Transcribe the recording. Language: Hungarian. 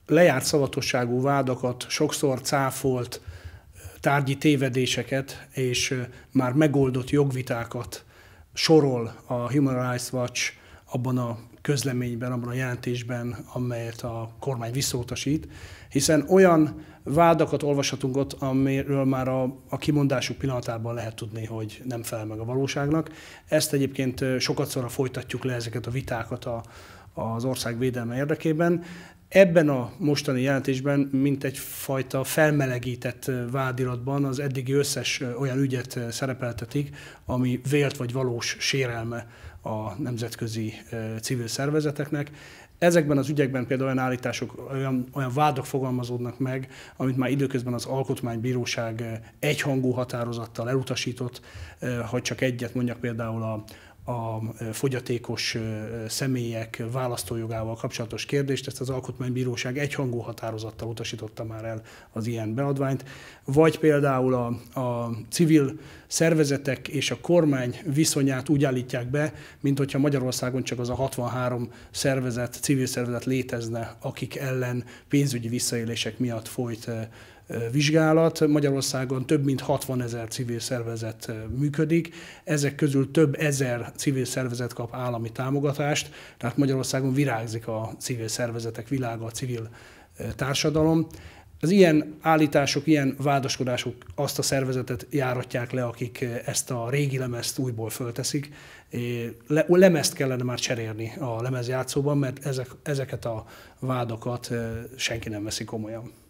lejárt szavatosságú vádakat, sokszor cáfolt tárgyi tévedéseket és már megoldott jogvitákat sorol a Human Rights Watch abban a közleményben, abban a jelentésben, amelyet a kormány visszautasít, hiszen olyan vádakat olvashatunk ott, amiről már a kimondásuk pillanatában lehet tudni, hogy nem felel meg a valóságnak. Ezt egyébként sokatszorra folytatjuk le ezeket a vitákat az ország védelme érdekében. Ebben a mostani jelentésben, mint egyfajta felmelegített vádiratban az eddigi összes olyan ügyet szerepeltetik, ami vélt vagy valós sérelme a nemzetközi civil szervezeteknek. Ezekben az ügyekben például olyan állítások, olyan vádak fogalmazódnak meg, amit már időközben az Alkotmánybíróság egyhangú határozattal elutasított, hogy csak egyet mondjak, például a fogyatékos személyek választójogával kapcsolatos kérdést, ezt az Alkotmánybíróság egyhangú határozattal utasította már el az ilyen beadványt, vagy például a civil szervezetek és a kormány viszonyát úgy állítják be, mint hogyha Magyarországon csak az a 63 szervezet, civil szervezet létezne, akik ellen pénzügyi visszaélések miatt folyt vizsgálat. Magyarországon több mint 60 000 civil szervezet működik, ezek közül több ezer civil szervezet kap állami támogatást, tehát Magyarországon virágzik a civil szervezetek világa, a civil társadalom. Az ilyen állítások, ilyen vádaskodások azt a szervezetet járatják le, akik ezt a régi lemezt újból fölteszik. Lemezt kellene már cserélni a lemezjátszóban, mert ezeket a vádakat senki nem veszi komolyan.